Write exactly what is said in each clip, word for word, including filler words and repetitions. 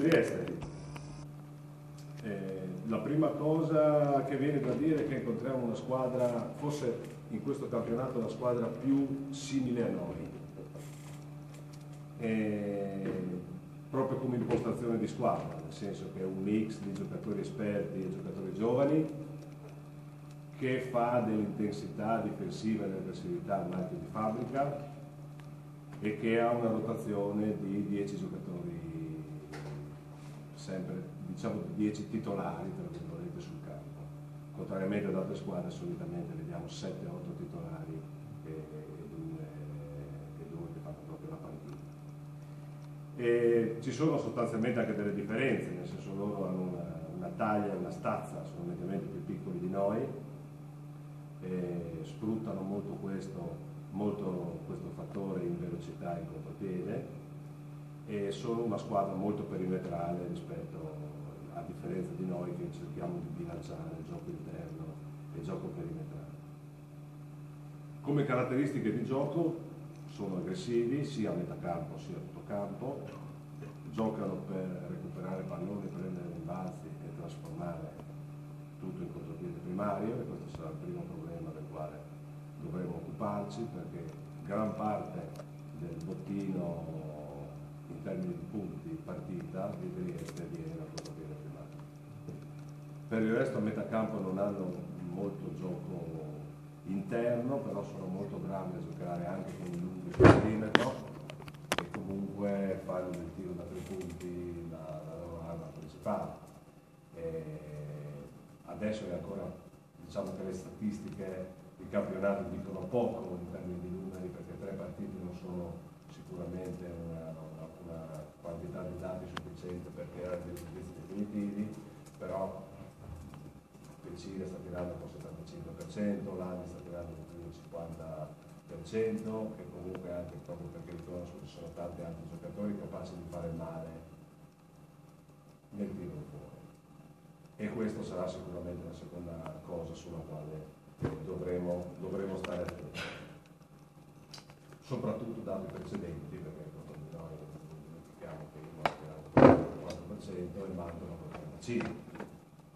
Trieste. Eh, la prima cosa che viene da dire è che incontriamo una squadra, forse in questo campionato la squadra più simile a noi, eh, proprio come impostazione di squadra, nel senso che è un mix di giocatori esperti e giocatori giovani che fa dell'intensità difensiva e dell'aggressività il marchio di fabbrica e che ha una rotazione di dieci giocatori, sempre diciamo dieci titolari tra virgolette sul campo, contrariamente ad altre squadre solitamente vediamo sette otto titolari e, e, due, e due che fanno proprio la partita. E ci sono sostanzialmente anche delle differenze, nel senso loro hanno una, una taglia e una stazza, sono mediamente più piccoli di noi, e sfruttano molto questo, molto questo fattore in velocità e in contropiede, e sono una squadra molto perimetrale rispetto a differenza di noi che cerchiamo di bilanciare il gioco interno e il gioco perimetrale. Come caratteristiche di gioco sono aggressivi sia a metà campo sia a tutto campo, giocano per recuperare palloni, prendere rimbalzi e trasformare tutto in contropiede primario, e questo sarà il primo problema del quale dovremo occuparci, perché gran parte del bottino in termini di punti partita di Trieste viene dal contropiede primario. Per il resto a metà campo non hanno molto gioco interno, però sono molto bravi a giocare anche con i lunghi sul perimetro e comunque fanno il tiro da tre punti la, la loro arma principale. E adesso è ancora, diciamo che le statistiche di campionato dicono poco in termini di numeri, perché tre partite non sono sicuramente una, una, una quantità di dati sufficiente per creare dei giudizi definitivi, però Cile sta tirando con il settantacinque per cento, l'Anni sta tirando con più del cinquanta per cento, e comunque anche proprio perché riconosco che ci sono tanti altri giocatori capaci di fare male nel tiro fuori. E questo sarà sicuramente la seconda cosa sulla quale dovremo, dovremo stare attenti. Soprattutto dati precedenti, perché noi dimentichiamo che io ho tirato con il cinquanta per cento e mancano con il trentacinque per cento.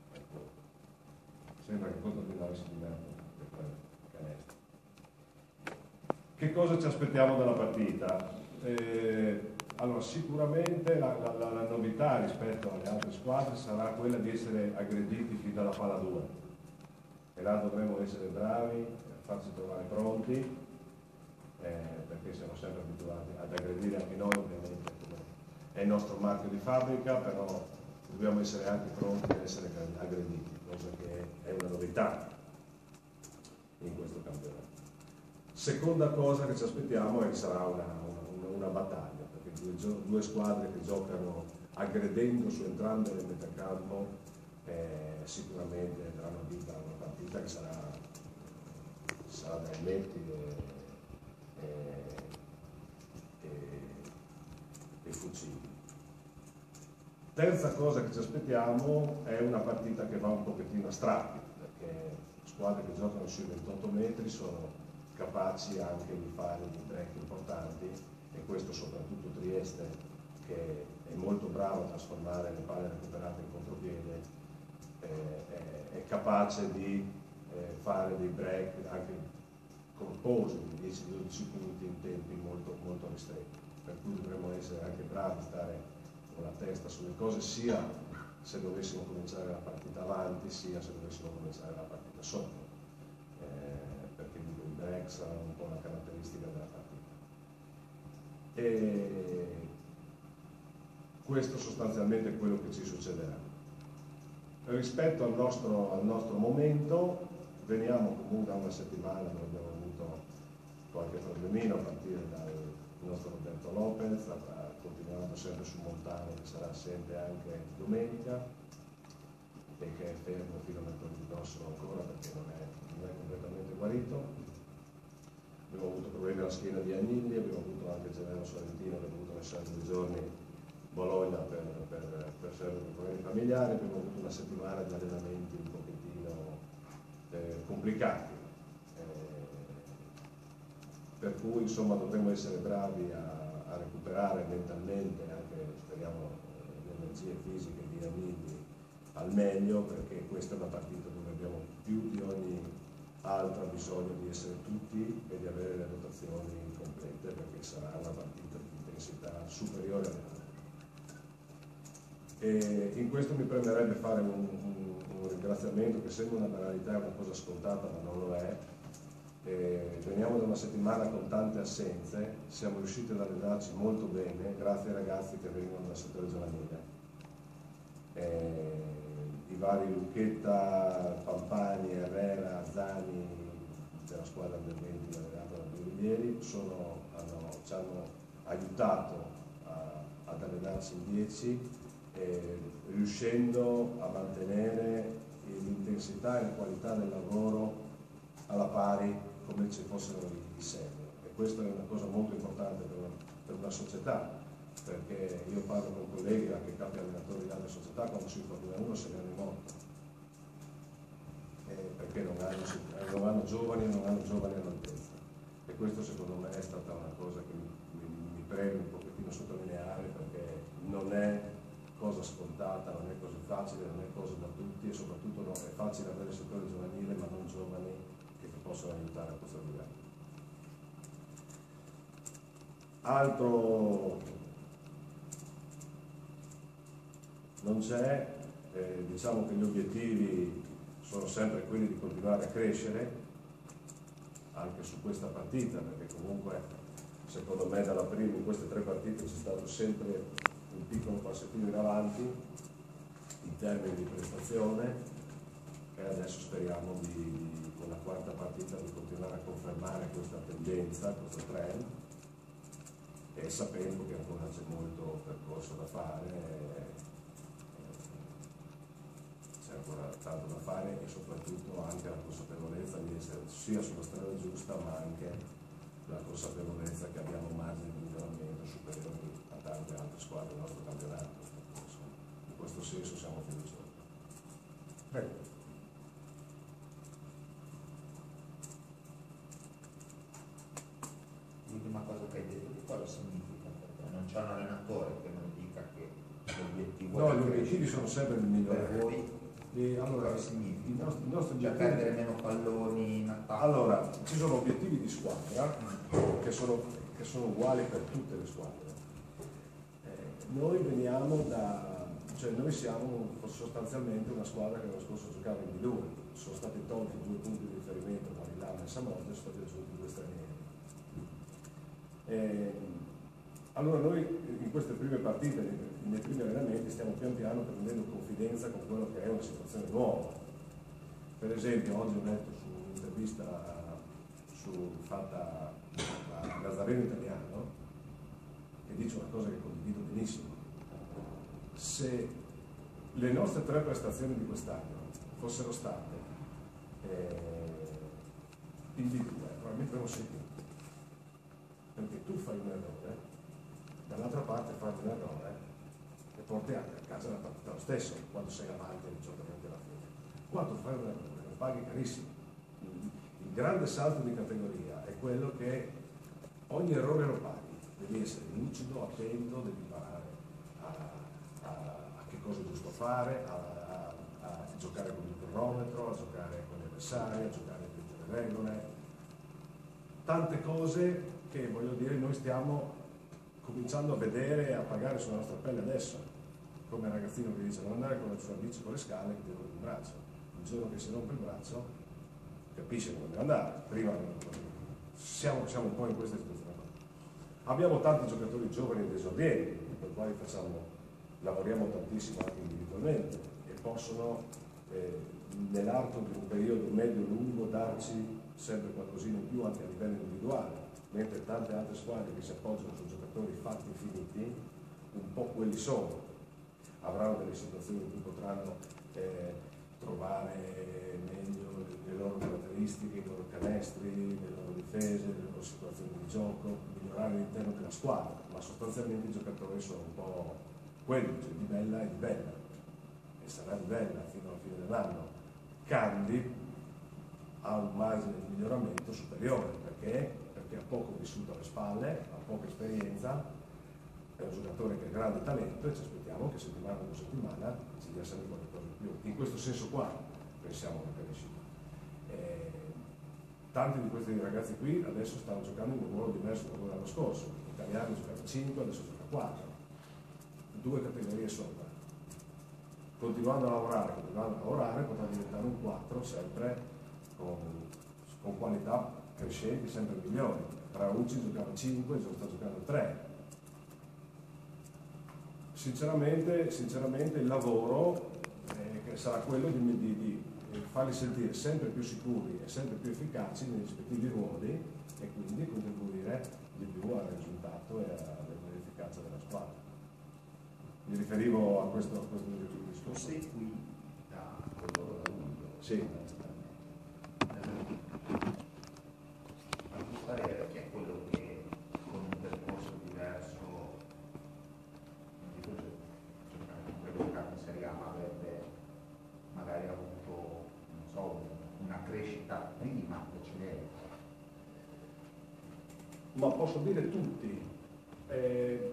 Sembra che contro di noi si divertono per canestro. Che cosa ci aspettiamo dalla partita? Eh, allora, sicuramente la, la, la, la novità rispetto alle altre squadre sarà quella di essere aggrediti fin dalla palla due, e là dovremo essere bravi a farci trovare pronti, eh, perché siamo sempre abituati ad aggredire anche noi, ovviamente è il nostro marchio di fabbrica, però dobbiamo essere anche pronti ad essere aggrediti, cosa che è una novità in questo campionato. Seconda cosa che ci aspettiamo è che sarà una, una, una battaglia, perché due, due squadre che giocano aggredendo su entrambe le metacampo eh, sicuramente andranno a vincere una partita che sarà, sarà da elmetti e, e, e, e fucili. Terza cosa che ci aspettiamo è una partita che va un pochettino a strappi, perché squadre che giocano sui ventotto metri sono capaci anche di fare dei break importanti, e questo soprattutto Trieste, che è molto bravo a trasformare le palle recuperate in contropiede, eh, è, è capace di eh, fare dei break anche corposi di dieci dodici punti in tempi molto, molto ristretti, per cui dovremo essere anche bravi a stare con la testa sulle cose, sia se dovessimo cominciare la partita avanti, sia se dovessimo cominciare la partita sotto, eh, perché i break saranno un po' una caratteristica della partita. E questo sostanzialmente è quello che ci succederà. Rispetto al nostro, al nostro momento, veniamo comunque da una settimana dove abbiamo avuto qualche problemino a partire dal nostro Roberto Lopez, continuando sempre su Montano, che sarà sempre anche domenica, e che è fermo fino a mercoledì prossimo ancora perché non è, non è completamente guarito. Abbiamo avuto problemi alla schiena di Agnilli, abbiamo avuto anche Genero Sorrentino che ha dovuto lasciare due giorni Bologna per, per, per serve per problemi familiari. Abbiamo avuto una settimana di allenamenti un pochettino eh, complicati, eh, per cui insomma dovremo essere bravi a, a recuperare mentalmente, anche speriamo l'energia sia fisiche di Anidi al meglio, perché questa è una partita dove abbiamo più di ogni altra bisogno di essere tutti e di avere le rotazioni complete, perché sarà una partita di intensità superiore alle altre. E in questo mi prenderebbe fare un, un, un ringraziamento che sembra una banalità, è una cosa scontata ma non lo è. E veniamo da una settimana con tante assenze, siamo riusciti ad allenarci molto bene grazie ai ragazzi che vengono dal settore giovanile. E i vari Lucchetta, Pampani, Herrera, Zani della squadra del venti allenata da Biolieri sono, hanno, ci hanno aiutato a, ad allenarsi in dieci, eh, riuscendo a mantenere l'intensità e la qualità del lavoro alla pari come se fossero i senior. E questa è una cosa molto importante per una, per una società, perché io parlo con colleghi, anche capi allenatori di altre società, quando si Formula uno se ne hanno in otto, eh, perché non hanno, non hanno giovani e non hanno giovani all'altezza. E questo secondo me è stata una cosa che mi, mi, mi preme un pochettino sottolineare, perché non è cosa scontata, non è cosa facile, non è cosa da tutti, e soprattutto no, è facile avere il settore giovanile ma non giovani che ti possono aiutare a questo livello. Altro non c'è, eh, diciamo che gli obiettivi sono sempre quelli di continuare a crescere anche su questa partita, perché comunque secondo me dalla prima in queste tre partite c'è stato sempre un piccolo passettino in avanti in termini di prestazione, e adesso speriamo di, di, con la quarta partita di continuare a confermare questa tendenza, questo trend, e sapendo che ancora c'è molto percorso da fare, c'è ancora tanto da fare, e soprattutto anche la consapevolezza di essere sia sulla strada giusta, ma anche la consapevolezza che abbiamo margini di miglioramento superiori a tante altre squadre del nostro campionato. In questo senso siamo fiduciosi. Prego. L'ultima cosa che hai detto, di cosa significa? Perché non c'è un allenatore che non dica che l'obiettivo No, è gli obiettivi sono sempre il migliore. per voi. E allora, cosa significa? I nostri, i nostri Cioè obiettivi... perdere meno palloni in attacco? Allora, ci sono obiettivi di squadra che sono, che sono uguali per tutte le squadre. Eh, noi veniamo da... cioè noi siamo sostanzialmente una squadra che l'anno scorso giocava in B due, sono stati tolti due punti di riferimento, Marilama e Samonte, sono stati aggiunti due stranieri. Eh, allora noi in queste prime partite, nei primi allenamenti, stiamo pian piano prendendo confidenza con quello che è una situazione nuova. Per esempio oggi ho letto su un'intervista su, fatta da Gazzareno Italiano, che dice una cosa che condivido benissimo. Se le nostre tre prestazioni di quest'anno fossero state eh, in B due, probabilmente non sei più. Perché tu fai un errore, dall'altra parte fai un errore e porti a casa la partita lo stesso, quando sei avanti diciottamente alla fine. Qua tu fai un errore, lo paghi carissimo. Il grande salto di categoria è quello che ogni errore lo paghi, devi essere lucido, attento, devi imparare a, a, a che cosa è giusto fare, a, a, a giocare con il cronometro, a giocare con gli avversari, a giocare con le regole, tante cose che, voglio dire, noi stiamo cominciando a vedere e a pagare sulla nostra pelle adesso, come il ragazzino che dice non andare con la sua bici con le scale che deve il braccio, il giorno che si rompe il braccio capisce come deve andare, prima siamo, siamo un po' in questa situazione. Abbiamo tanti giocatori giovani ed esordienti, per i quali facciamo, lavoriamo tantissimo anche individualmente, e possono eh, nell'arco di un periodo medio-lungo darci sempre qualcosina in più anche a livello individuale, mentre tante altre squadre che si appoggiano su giocatori fatti finiti, un po' quelli sono. Avranno delle situazioni in cui potranno eh, trovare meglio le, le loro caratteristiche, i loro canestri, le loro difese, le loro situazioni di gioco, migliorare all'interno della squadra, ma sostanzialmente i giocatori sono un po' quelli, cioè di bella e di bella, e sarà di bella fino alla fine dell'anno. Candy ha un margine di miglioramento superiore, perché? Perché ha poco vissuto alle spalle, ha poca esperienza, è un giocatore che ha grande talento e ci aspettiamo che settimana dopo settimana ci dia sempre qualcosa di più. In questo senso qua pensiamo che crescita. Eh, tanti di questi ragazzi qui adesso stanno giocando in un ruolo diverso da quello dell'anno scorso. L'italiano giocava cinque, adesso gioca quattro, due categorie sopra. Continuando a lavorare, continuando a lavorare, potrà diventare un quattro sempre con, con qualità crescenti sempre migliori. Traucci giocava cinque, sta giocando tre. Sinceramente, sinceramente il lavoro eh, sarà quello di, di, di farli sentire sempre più sicuri e sempre più efficaci nei rispettivi ruoli e quindi contribuire di più al risultato e all'efficacia della squadra. Mi riferivo a questo, a questo discorso. Sei qui da coloro da luglio. Sì. A tuo parere, che è quello che con un percorso diverso, non dico per giocare in Serie A, ma avrebbe magari avuto, non so, una crescita prima precedente? Ma posso dire tutti. Eh,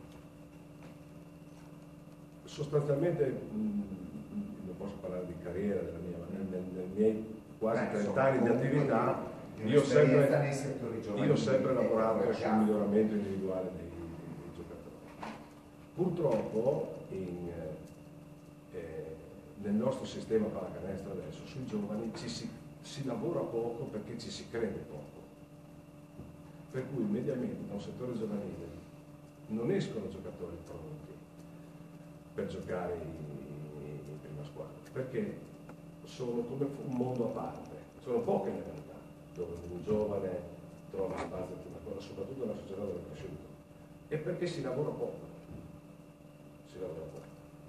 sostanzialmente, mh, non posso parlare di carriera della mia, ma nel, nei miei quasi trenta anni di attività, io ho sempre, io ho sempre lavorato sul miglioramento individuale dei, dei, dei giocatori. Purtroppo in, eh, nel nostro sistema pallacanestro adesso sui giovani ci si, si lavora poco perché ci si crede poco. Per cui mediamente da un settore giovanile non escono giocatori pronti per giocare in, in prima squadra, perché sono come un mondo a parte, sono poche le realtà dove un giovane trova spazio in prima squadra, soprattutto nella società dove è cresciuto, e perché si lavora poco, si lavora poco.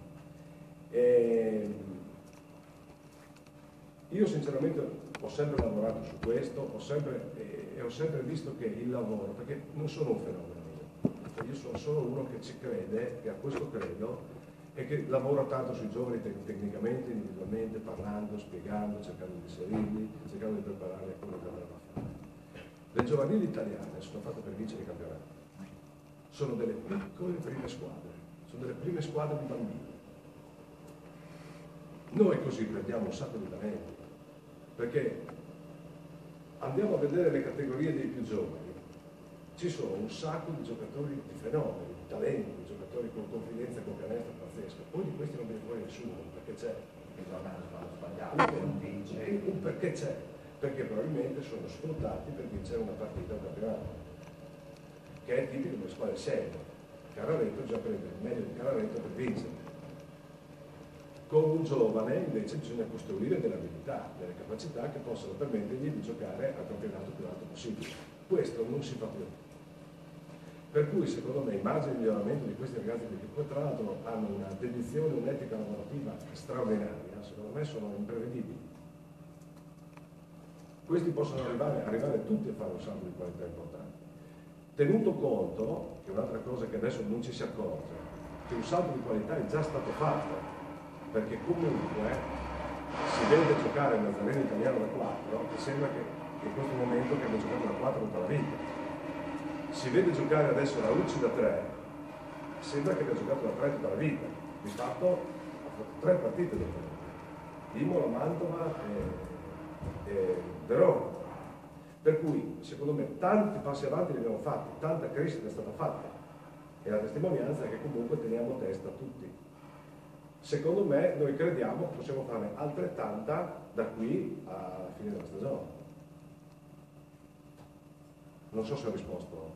E io sinceramente ho sempre lavorato su questo, ho sempre, eh, e ho sempre visto che il lavoro, perché non sono un fenomeno io, cioè io sono solo uno che ci crede, che ha questo credo, e che lavora tanto sui giovani tec tecnicamente, individualmente, parlando, spiegando, cercando di inserirli, cercando di prepararli a quello che andranno a fare. Le giovanili italiane sono fatte per vincere i campionati, sono delle piccole prime squadre, sono delle prime squadre di bambini. Noi così perdiamo un sacco di talenti, perché andiamo a vedere le categorie dei più giovani, ci sono un sacco di giocatori di fenomeni, di talenti, giocatori con confidenza e con canestro pazzesca, poi di questi non viene fuori nessuno, perché c'è. Un, un perché c'è, perché probabilmente sono sfruttati per vincere una partita o un campionato, che è tipico delle squadre serie. Cararetto già prende il meglio di Cararetto per vincere. Con un giovane invece bisogna costruire delle abilità, delle capacità che possano permettergli di giocare al campionato più alto possibile. Questo non si fa più. Per cui secondo me i margini di miglioramento di questi ragazzi che poi tra l'altro hanno una dedizione, un'etica lavorativa straordinaria, secondo me sono imprevedibili. Questi possono arrivare, arrivare tutti a fare un salto di qualità importante. Tenuto conto, che è un'altra cosa che adesso non ci si accorge, che un salto di qualità è già stato fatto, perché comunque si vede giocare il Nazareno italiano da quattro, che sembra che, che in questo momento che abbia giocato da quattro tutta la vita. Si vede giocare adesso la Lucci da tre, sembra che abbia giocato da tre tutta la vita. Di fatto ha fatto tre partite da tre, Imola, Mantova e, e Verona. Per cui secondo me tanti passi avanti li abbiamo fatti, tanta crescita è stata fatta e la testimonianza è che comunque teniamo testa tutti. Secondo me noi crediamo che possiamo fare altrettanta da qui alla fine della stagione. Non so se ho risposto.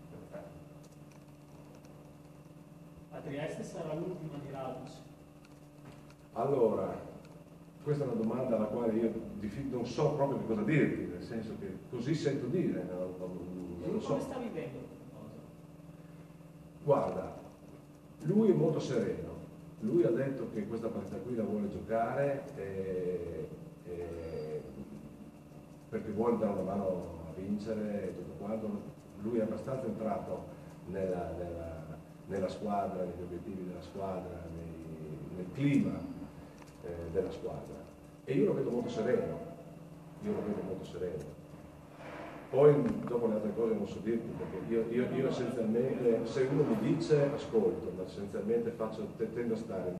A Trieste sarà l'ultima di Radic. Allora, questa è una domanda alla quale io non so proprio che cosa dirti, nel senso che così sento dire, non, non, non lo so. Come sta vivendo questa cosa? Guarda, lui è molto sereno, lui ha detto che questa partita qui la vuole giocare e, e, perché vuole dare una mano a vincere e tutto quanto. Lui è abbastanza entrato nella, nella, nella squadra, negli obiettivi della squadra, nei, nel clima eh, della squadra. E io lo vedo molto sereno, io lo vedo molto sereno. Poi dopo le altre cose non so dirti, perché io, io, io essenzialmente, se uno mi dice ascolto, ma essenzialmente faccio, tendo a stare